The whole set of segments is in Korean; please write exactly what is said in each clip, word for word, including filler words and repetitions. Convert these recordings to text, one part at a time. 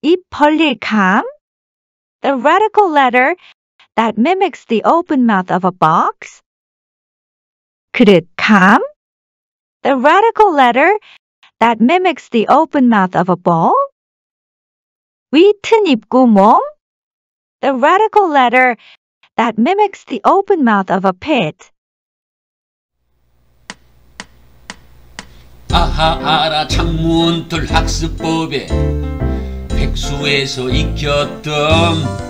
입 벌릴 감. The radical letter that mimics the open mouth of a box. 그릇 감. The radical letter that mimics the open mouth of a bowl. 위 튼 입구 몸. The radical letter that mimics the open mouth of a pit. 아하 알아 창문틀 학습법에 백수에서 익혔던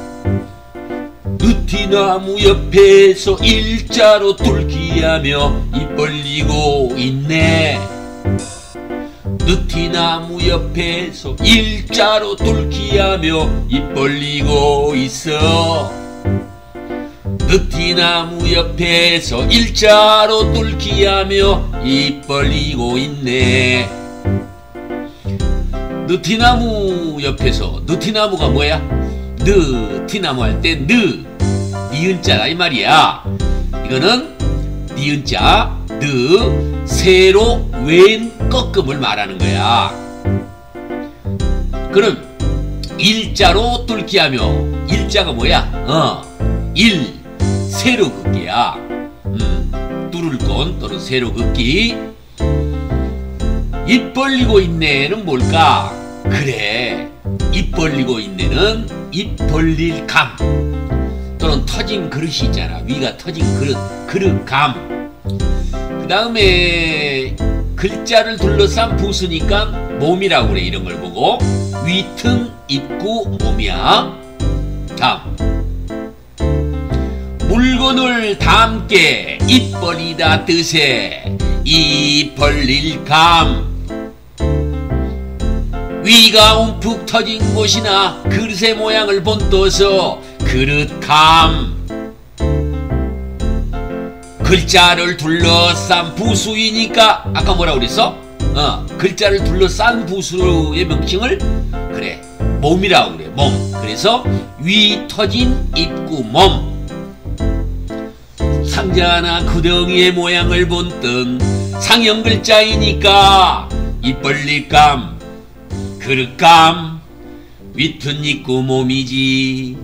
느티나무 옆에서 일자로 뚫기하며 입 벌리고 있네. 느티나무 옆에서 일자로 뚫기하며 입 벌리고 있어. 느티나무 옆에서 일자로 뚫기하며 입 벌리고 있네. 느티나무 옆에서, 느티나무가 뭐야? 느티나무 할 때 느, 니은자라 이 말이야. 이거는 니은자, 느, 세로 왼 꺾음을 말하는 거야. 그럼 일자로 뚫기하며, 일자가 뭐야? 어, 일, 세로 긋기야. 음, 뚫을 건 또는 세로 긋기. 입 벌리고 있네는 뭘까? 그래, 입 벌리고 있네는 입 벌릴 감 또는 터진 그릇이 있잖아. 위가 터진 그릇, 그릇감. 그 다음에 글자를 둘러싼 부수니까 몸이라고 그래. 이런 걸 보고 위튼 입구 몸이야. 다음, 물건을 담게 입 벌리다 뜻에 입 벌릴 감. 위가 움푹 터진 곳이나 그릇의 모양을 본떠서 그릇감. 글자를 둘러싼 부수이니까 아까 뭐라고 그랬어? 어, 글자를 둘러싼 부수의 명칭을 그래 몸이라고 그래. 몸. 그래서 위 터진 입구 몸. 상자나 구덩이의 모양을 본뜬 상형 글자이니까 입 벌릴 감, 그릇감, 위튼 입구 몸이지.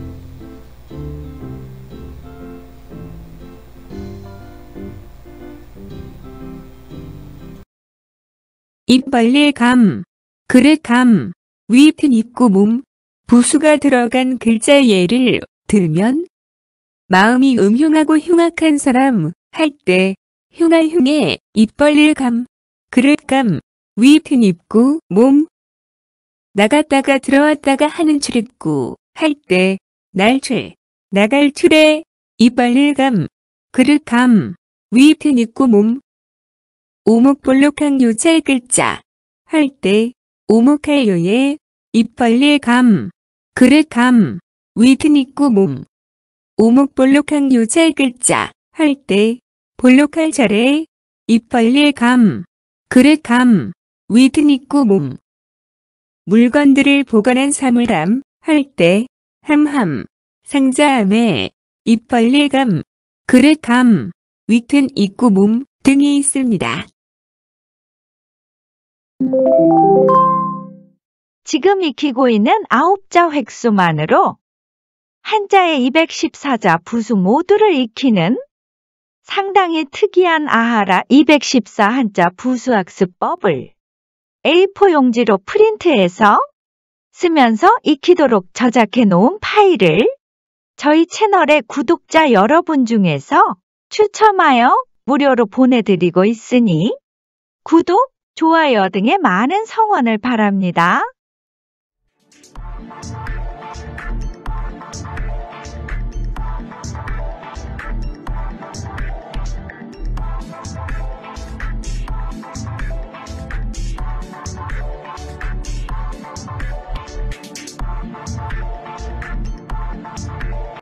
입 벌릴 감, 그릇감, 위튼 입구 몸, 부수가 들어간 글자 예를 들면 마음이 음흉하고 흉악한 사람 할 때 흉할흉에 입 벌릴 감, 그릇감, 위튼 입구 몸. 나갔다가 들어왔다가 하는 출입구 할 때 날출, 나갈 출에 입 벌릴 감, 그릇감, 위튼 입구 몸. 오목볼록한 요찰 글자 할 때 오목할 요에 입 벌릴 감, 그릇감, 위튼 입구 몸. 오목볼록한 요찰 글자 할 때 볼록할 절에 입 벌릴 감, 그릇감, 위튼 입구 몸. 물건들을 보관한 사물함 할 때 함함, 상자함에 입 벌릴 감, 그릇감, 위튼 입구 몸 등이 있습니다. 지금 익히고 있는 아홉 자 획수만으로 한자의 이백십사 자 부수 모두를 익히는 상당히 특이한 아하라 이백십사 한자 부수학습법을 에이 사 용지로 프린트해서 쓰면서 익히도록 저작해 놓은 파일을 저희 채널의 구독자 여러분 중에서 추첨하여 무료로 보내드리고 있으니 구독, 좋아요 등의 많은 성원을 바랍니다.